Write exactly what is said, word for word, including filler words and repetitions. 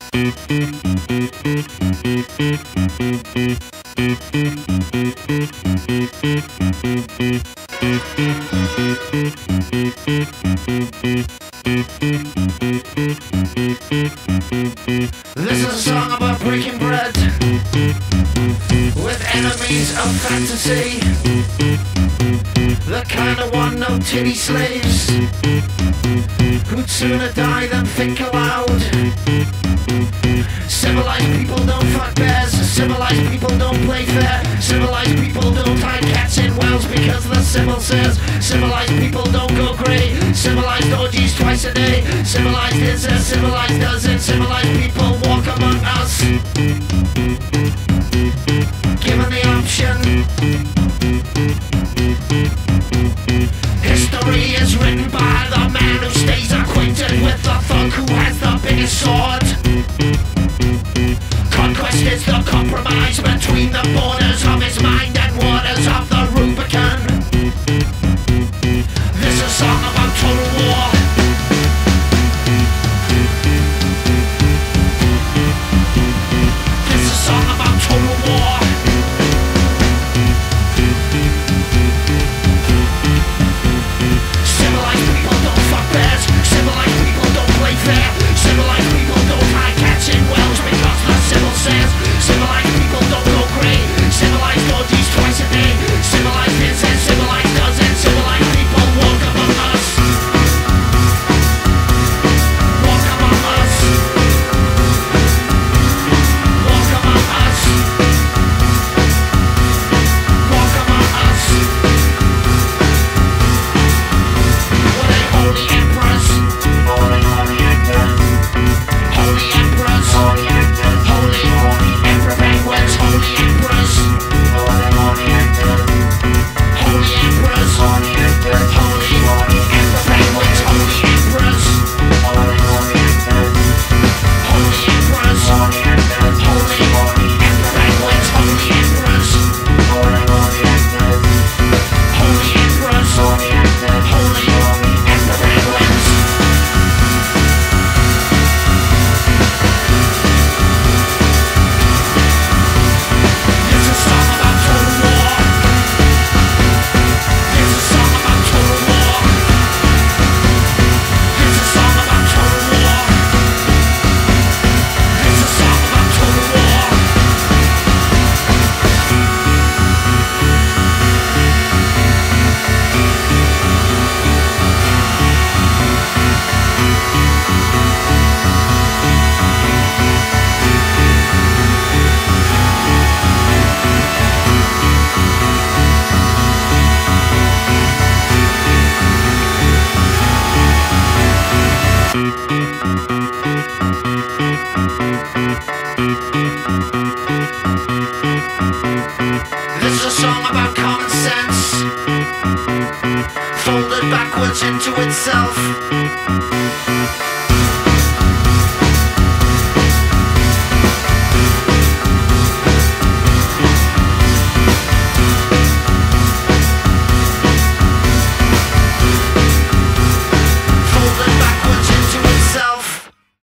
This is a song about breaking bread with enemies of fantasy, the kind of want no titty slaves who'd sooner die than think aloud. Civilized people don't fuck bears, civilized people don't play fair, civilized people don't hide cats in wells because the civil says. Civilized people don't go grey, civilized orgies twice a day, civilized is as civilized does it, civilized people walk among us. Given the option,